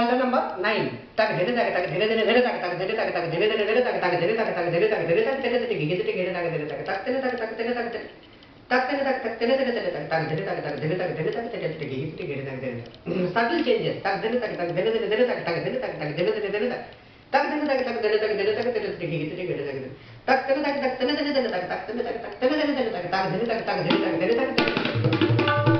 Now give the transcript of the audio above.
Salto number 9. Tak dhire tak tak dhire dhire dhire tak tak dhire tak tak dhire dhire dhire tak tak dhire tak tak dhire tak dhire tak dhire tak dhire tak dhire tak dhire tak tak dhire tak tak dhire tak tak dhire tak tak dhire tak dhire tak tak dhire tak tak dhire tak dhire tak dhire tak dhire tak dhire. Subtle changes. Tak dhire tak tak dhire dhire dhire tak tak dhire tak tak dhire dhire dhire tak tak dhire tak tak dhire tak dhire tak dhire tak dhire tak tak dhire tak tak dhire dhire dhire tak tak dhire tak tak dhire dhire dhire tak tak dhire tak tak dhire tak dhire tak